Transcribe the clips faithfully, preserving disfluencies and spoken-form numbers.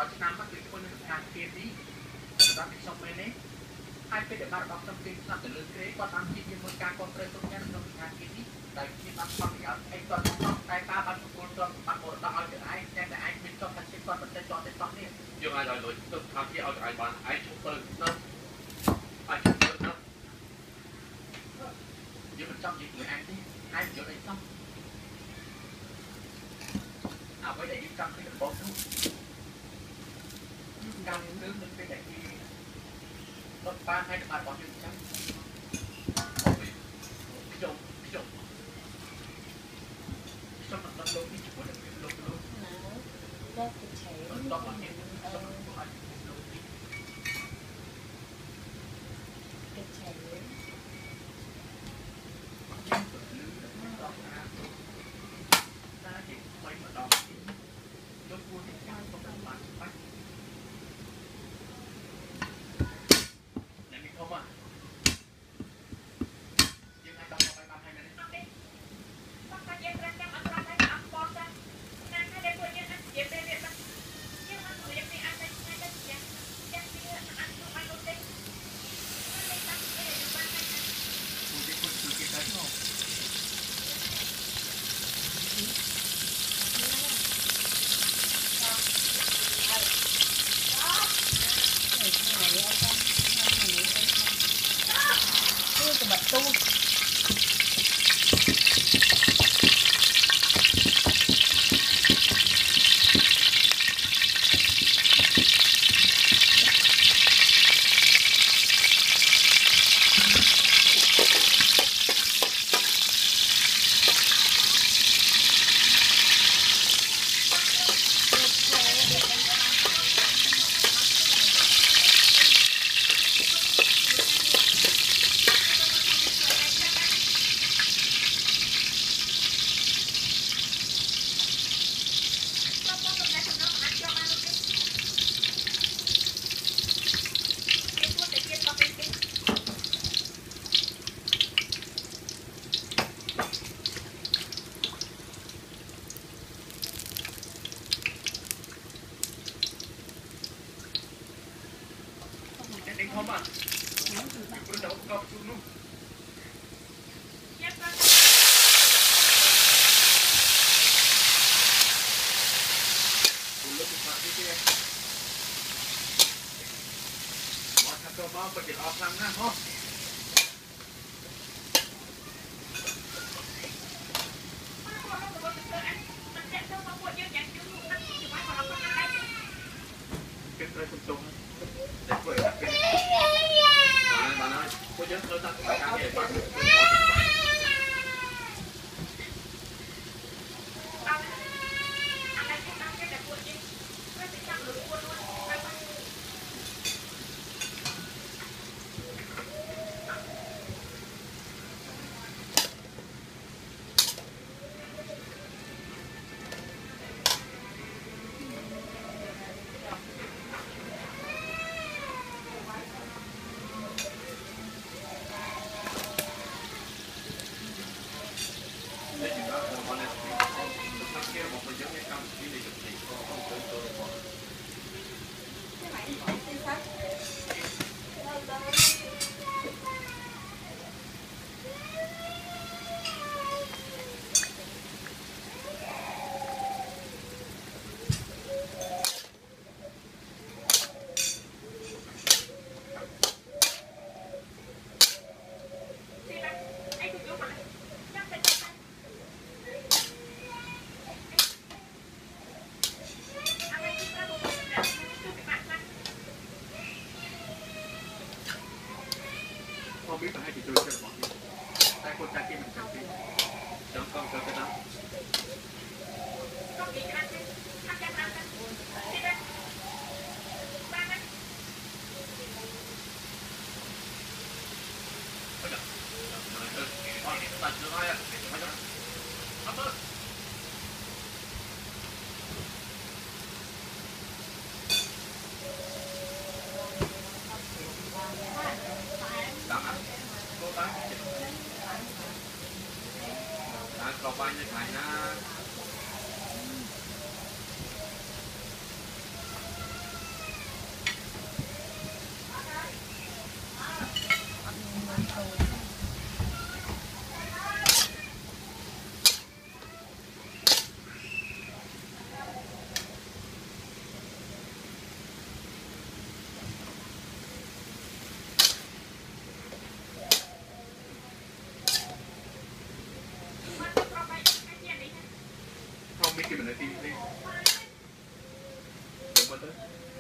đó chứ nam mắc bị quân được hàng kia tí đó bị xong bên đấy hai bên để ba đọc trong phim là từ lưỡi kế qua tám chi nhưng một ca con trai tôi nhớ trong hàng kia tí tại khi bắt con thì anh toàn trong tay ta bắt con toàn bắt một đó ở ai xem để anh biết trong thành sinh con vật tay cho để xong đi nhưng ai rồi lối tôi tham gia ở ai bạn ai chụp tôi nó ai chụp tôi nó nhưng mà trong gì người anh đi ai chỗ này xong à với đây trong cái đường bóng luôn trong nước mình cái này thì nó ba hai ba có chừng trăm cái chỗ cái chỗ xong nó nó lôi cái chỗ này lôi lôi nó nó nó nhiều xong nó có cái chảy không à? Bữa đầu có xuống luôn. Bữa lúc mà cái kia. Mọi thằng cho bao phải off lắm nha, hả? Cái cây tung tung. Để quậy đặt cái. Bạn ơi, bạn ơi, cô nhớ tôi ta cũng phải làm gì bạn. tới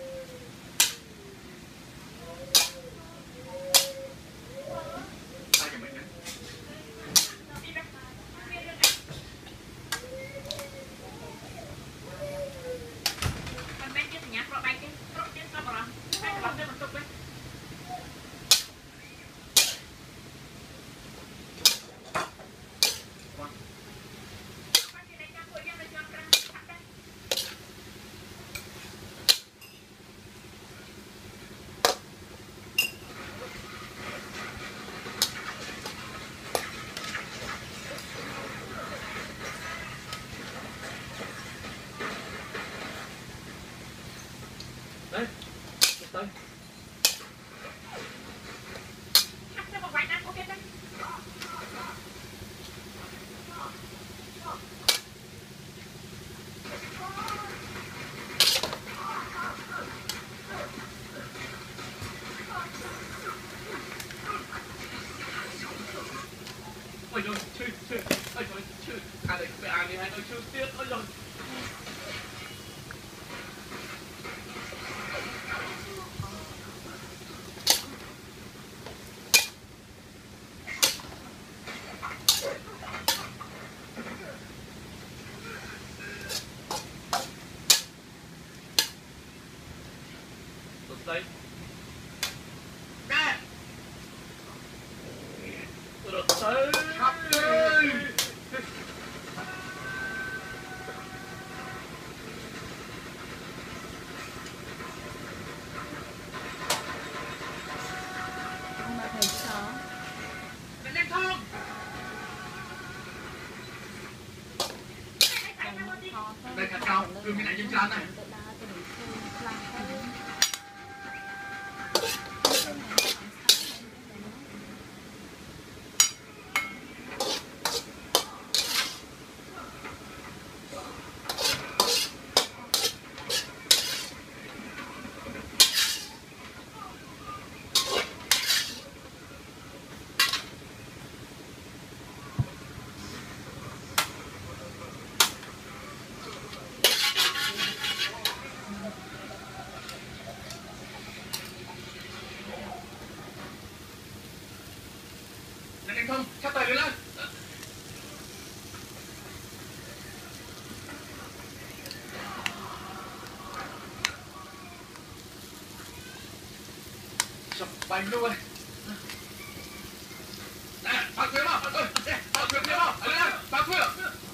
ai cho mình nữa đấy tới ôi rồi chơi chơi ôi rồi chơi à đây phải à đi hai tôi chơi tiếp ôi rồi đây nè rồi tới khắp nơi mà thấy chó lên lên không đây cả cao từ cái này trên trán này lên lên không chắc tay lên lên sập bánh luôn nè bác khuyên mà bác khuyên bác khuyên mà lên lên bác khuyên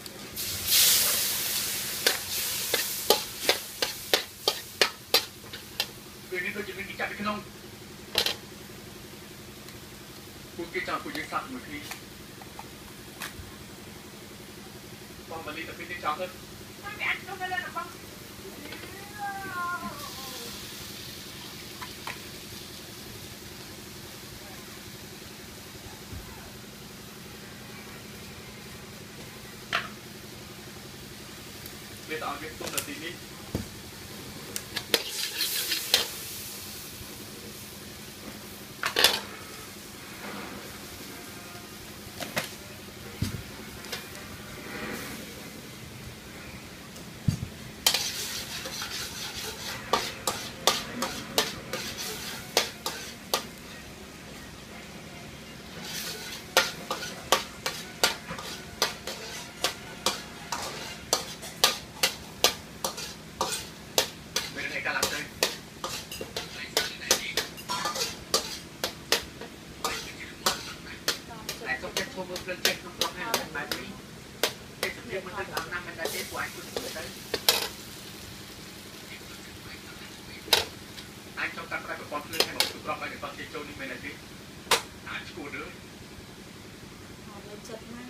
quyền đi tôi chỉ nên chặt cái nôngคุณกิจจาคุณยังสัตว์มือคีบองมาลีแต่พี่ยังจับเลยไม่แอนต้องไปเลยนะบองเรียกเอาเรียกต้นนาทีนี้anh trong căn phải con lên hay một tụi con phải để con chơi trâu nhưng mày là gì à chú nữa họ lên chật mang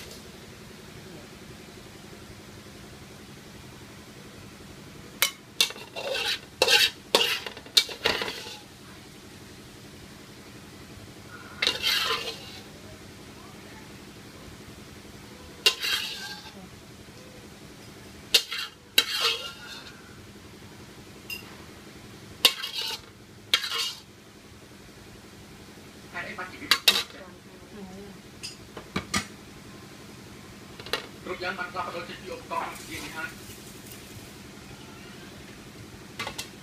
terus jangan masalah kalau jadi optor gini kan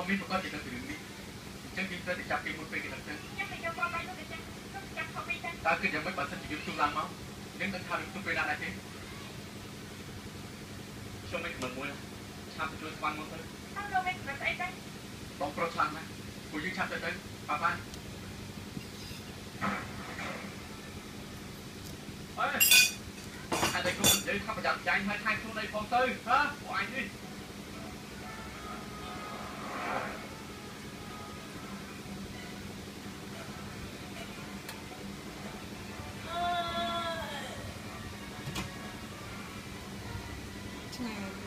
មានប្រកបជារឿងនេះអញ្ចឹងយើងត្រូវតែចាប់ពីមុនពេលគេដឹងទៅខ្ញុំមិនយកគាត់បាយនោះទេចាខ្ញុំចាប់ខំវិញតែតើគឺយ៉ាងម៉េចបើសិនជាយើងទូឡើងមកយើងនឹងថាយើងទូពេលណាដែរទេខ្ញុំមិនមិនមួយឆាប់ទៅជួយស្វាន់មកទៅអត់លោកមិនស្អីទេបងប្រុសឆ្លាំងណាស់ពួកយើងឆាប់ទៅទៅប៉ាប៉ាអើយអានេះខ្ញុំនិយាយថាប្រយ័ត្នចាញ់ឲ្យថែខ្លួនឯងផងទៅហ៎ពួកអញនេះឆ្ងាយ